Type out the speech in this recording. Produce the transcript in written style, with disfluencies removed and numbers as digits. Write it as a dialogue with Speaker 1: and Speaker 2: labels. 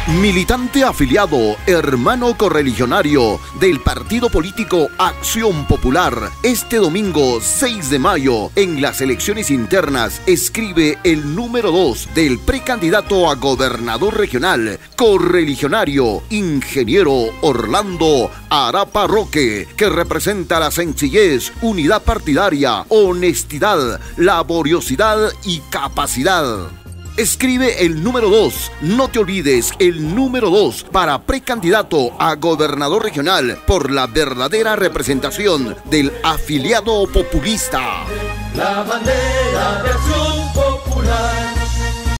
Speaker 1: Militante afiliado, hermano correligionario del partido político Acción Popular, este domingo 6 de mayo, en las elecciones internas, escribe el número 2 del precandidato a gobernador regional, correligionario, ingeniero Orlando Arapa Roque, que representa la sencillez, unidad partidaria, honestidad, laboriosidad y capacidad. Escribe el número 2, no te olvides, el número 2 para precandidato a gobernador regional por la verdadera representación del afiliado populista.
Speaker 2: La bandera de Acción